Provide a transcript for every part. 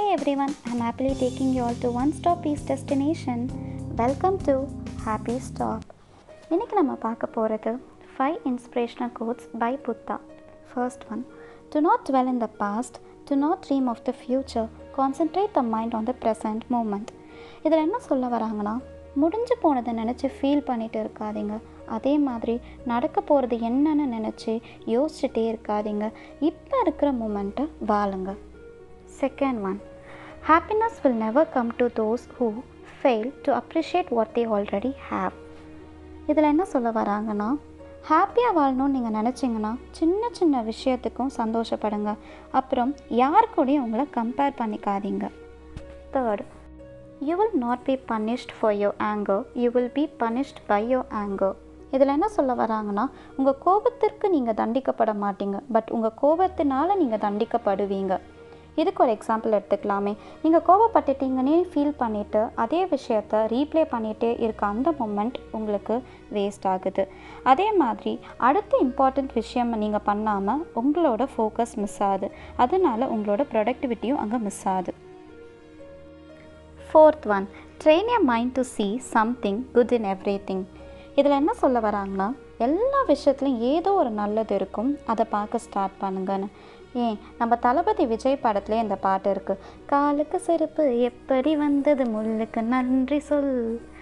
Hey everyone, I'm happily taking you all to one-stop peace destination. Welcome to Happy Stop. இன்னைக்கு நம்ம பார்க்க போகிறது 5 inspirational quotes by Buddha. First one, do not dwell in the past, do not dream of the future, concentrate the mind on the present moment. இதில் என்ன சொல்ல வராங்கன்னா, முடிஞ்சு போனதை நினச்சி ஃபீல் பண்ணிட்டு இருக்காதீங்க. அதே மாதிரி நடக்க போகிறது என்னன்னு நினச்சி யோசிச்சுட்டே இருக்காதீங்க. இப்போ இருக்கிற மூமெண்ட்டை வாழுங்க. Second one, happiness will never come to those who fail to appreciate what they already have. இதில் என்ன சொல்ல வராங்கன்னா, ஹாப்பியாக வாழணும்னு நீங்கள் நினச்சிங்கன்னா சின்ன சின்ன விஷயத்துக்கும் சந்தோஷப்படுங்க. அப்புறம் யார் கூடயும் உங்களை கம்பேர் பண்ணிக்காதீங்க. Third, you will not be punished for your anger, you will be punished by your anger. இதில் என்ன சொல்ல வராங்கன்னா, உங்கள் கோபத்திற்கு நீங்கள் தண்டிக்கப்பட மாட்டீங்க, பட் உங்கள் கோபத்தினால நீங்கள் தண்டிக்கப்படுவீங்க. இதுக்கு ஒரு எக்ஸாம்பிள் எடுத்துக்கலாமே. நீங்கள் கோபப்பட்டுட்டீங்கன்னே ஃபீல் பண்ணிவிட்டு அதே விஷயத்தை ரீப்ளே பண்ணிகிட்டே இருக்க அந்த மொமெண்ட் உங்களுக்கு வேஸ்ட் ஆகுது. அதே மாதிரி அடுத்த இம்பார்ட்டண்ட் விஷயம் நீங்கள் பண்ணாமல் உங்களோட ஃபோக்கஸ் மிஸ் ஆகுது. அதனால் உங்களோட ப்ரொடக்டிவிட்டியும் அங்கே மிஸ் ஆகுது. Fourth one, train your mind to see something good in everything. இதில் என்ன சொல்ல வராங்கன்னா, எல்லா விஷயத்துலையும் ஏதோ ஒரு நல்லது இருக்கும், அதை பார்க்க ஸ்டார்ட் பண்ணுங்கன்னு. ஏன் நம்ம தளபதி விஜய் படத்துலேயே இந்த பாட்டு இருக்குது, காலுக்கு செருப்பு எப்படி வந்தது முள்ளுக்கு நன்றி சொல்.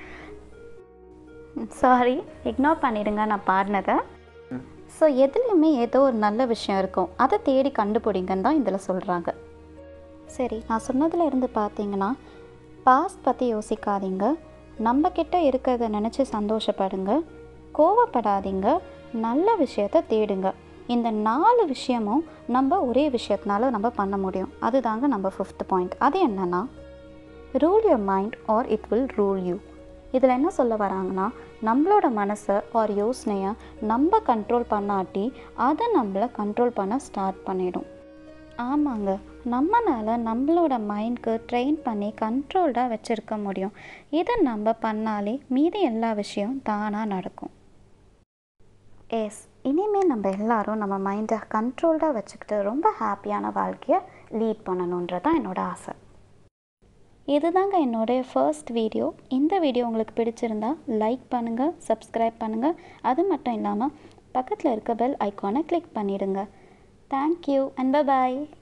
சாரி, இக்னோர் பண்ணிடுங்க நான் பாடினதை. ஸோ எதுலேயுமே ஏதோ ஒரு நல்ல விஷயம் இருக்கும், அதை தேடி கண்டுபிடிங்கன்னு தான் இதில் சொல்கிறாங்க. சரி, நான் சொன்னதில் இருந்து பார்த்தீங்கன்னா, பாஸ்ட் பற்றி யோசிக்காதீங்க, நம்மக்கிட்ட இருக்கிறத நினச்சி சந்தோஷப்படுங்க, கோவப்படாதீங்க, நல்ல விஷயத்தை தேடுங்க. இந்த 4 விஷயமும் நம்ம ஒரே விஷயத்தினால நம்ம பண்ண முடியும். அதுதாங்க நம்ம 5th பாயிண்ட். அது என்னென்னா, rule your mind or it will rule you. இதில் என்ன சொல்ல வராங்கன்னா, நம்மளோட மனசை ஆர் யோசனையை நம்ம கண்ட்ரோல் பண்ணாட்டி அதை நம்மளை கண்ட்ரோல் பண்ண ஸ்டார்ட் பண்ணிடும். ஆமாங்க, நம்மளால் நம்மளோட மைண்டுக்கு ட்ரெயின் பண்ணி கண்ட்ரோல்டாக வச்சுருக்க முடியும். இதை நம்ம பண்ணாலே மீதி எல்லா விஷயம் தானாக நடக்கும். இனிமேல் நம்ம எல்லோரும் நம்ம மைண்டை கண்ட்ரோல்டாக வச்சுக்கிட்டு ரொம்ப ஹாப்பியான வாழ்க்கையை லீட் பண்ணணுன்றது தான் என்னோடய ஆசை. இதுதாங்க என்னோடய ஃபர்ஸ்ட் வீடியோ. இந்த வீடியோ உங்களுக்கு பிடிச்சிருந்தா லைக் பண்ணுங்கள், சப்ஸ்கிரைப் பண்ணுங்கள். அது மட்டும் இல்லாமல் பக்கத்தில் இருக்க பெல் ஐக்கானை கிளிக் பண்ணிவிடுங்க. Thank you and by.